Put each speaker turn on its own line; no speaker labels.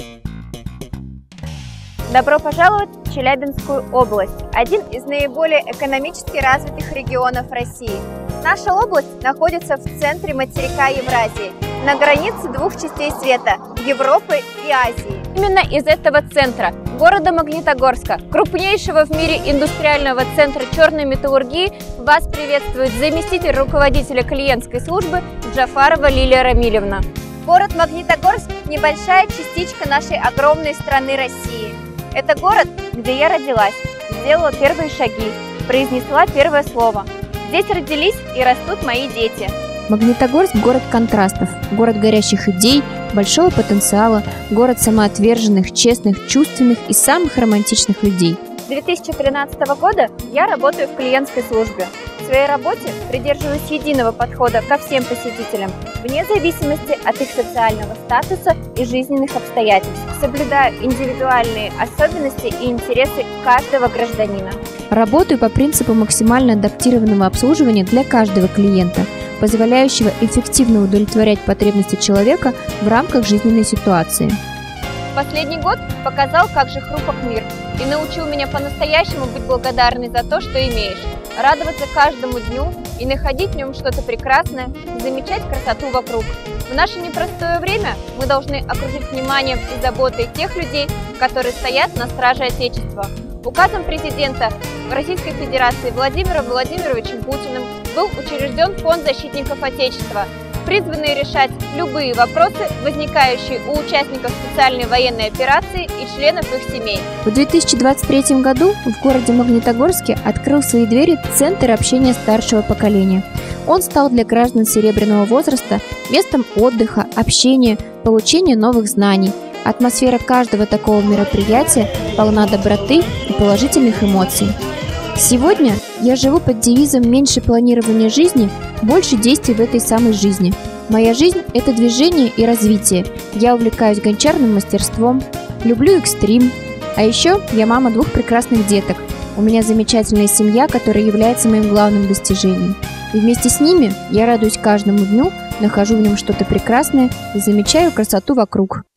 Добро пожаловать в Челябинскую область, один из наиболее экономически развитых регионов России. Наша область находится в центре материка Евразии, на границе двух частей света – Европы и Азии. Именно из этого центра, города Магнитогорска, крупнейшего в мире индустриального центра черной металлургии, вас приветствует заместитель руководителя клиентской службы Джафарова Лилия Рамилевна. Город Магнитогорск – небольшая частичка нашей огромной страны России. Это город, где я родилась, сделала первые шаги, произнесла первое слово. Здесь родились и растут мои дети.
Магнитогорск – город контрастов, город горящих идей, большого потенциала, город самоотверженных, честных, чувственных и самых романтичных людей.
С 2013 года я работаю в клиентской службе. В своей работе придерживаюсь единого подхода ко всем посетителям, вне зависимости от их социального статуса и жизненных обстоятельств. Соблюдаю индивидуальные особенности и интересы каждого гражданина.
Работаю по принципу максимально адаптированного обслуживания для каждого клиента, позволяющего эффективно удовлетворять потребности человека в рамках жизненной ситуации.
Последний год показал, как же хрупок мир, и научил меня по-настоящему быть благодарной за то, что имеешь, радоваться каждому дню и находить в нем что-то прекрасное, замечать красоту вокруг. В наше непростое время мы должны окружить вниманием и заботой тех людей, которые стоят на страже Отечества. Указом президента Российской Федерации Владимиром Владимировичем Путиным был учрежден Фонд защитников Отечества, призванный решать любые вопросы, возникающие у участников специальной военной операции и членов их семей.
В 2023 году в городе Магнитогорске открыл свои двери Центр общения старшего поколения. Он стал для граждан серебряного возраста местом отдыха, общения, получения новых знаний. Атмосфера каждого такого мероприятия полна доброты и положительных эмоций. Сегодня я живу под девизом «Меньше планирования жизни, больше действий в этой самой жизни». Моя жизнь – это движение и развитие. Я увлекаюсь гончарным мастерством, люблю экстрим. А еще я мама 2 прекрасных деток. У меня замечательная семья, которая является моим главным достижением. И вместе с ними я радуюсь каждому дню, нахожу в нем что-то прекрасное и замечаю красоту вокруг.